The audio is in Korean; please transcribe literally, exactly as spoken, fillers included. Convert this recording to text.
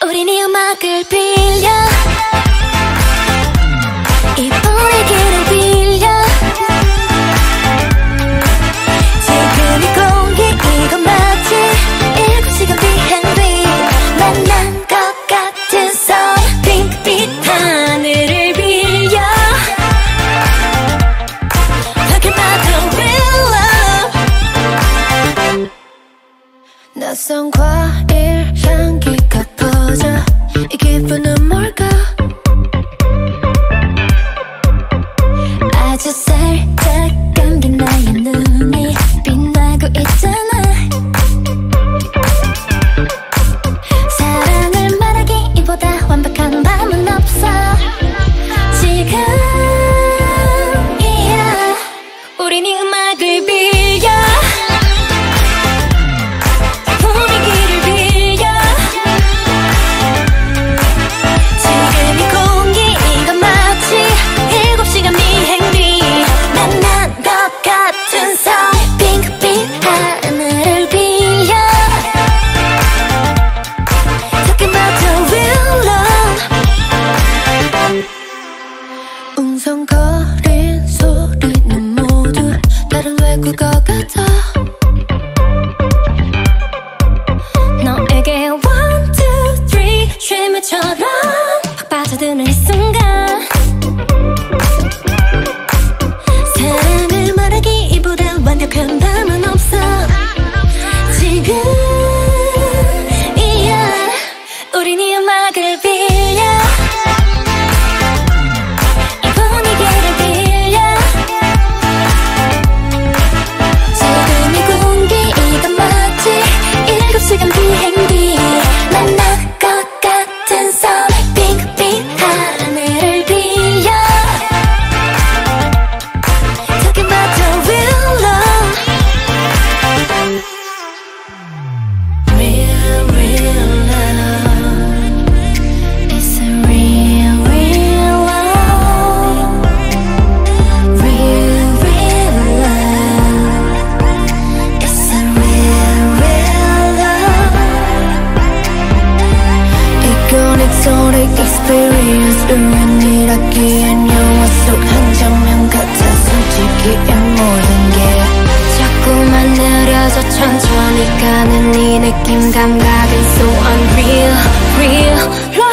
우린 이 음악을 빌려 이 분위기를 빌려 지금 이 공기 이건 마치 일곱 시간 비행 뒤 만난 것 같은 선 핑크빛 하늘을 빌려 Talking about the real love 낯선 과일 향기가 퍼져 이 기분은 뭘까 아주 살짝 감긴 나의 눈이 빛나고 있잖아 사랑을 말하기보다 완벽한 밤은 없어 지금이야 우린 이 음악을 빌려 분위기를 빌려 지금 이 공기 이건 마치 일곱 시간 비행 뒤 만난 것 같은 선 핑크빛 하늘을 빌려 Talking about the real love 웅성거린 소리는 모두 다른 외국어 같아 너에게 one, two, three 쉴매처럼 팍 빠져드는 이 순간 사랑을 말하기보다 완벽한 밤은 없어 지금이야 우린 이 음악을 빌려 이 분위기를 빌려 지금 이 공기 이건 마치 일곱 시간 비행 뒤 만난 것 같은 선 핑크빛 하늘을 빌려 Talking about the real love Real, real love It's a real, real love Real, real love It's a real, real love 이건 exotic experience 우연이라기엔 영화 속 한 장면 같아 솔직히 이 모든 게 자꾸만 느려져 천천히 가는 이 느낌 감각은 so unreal real love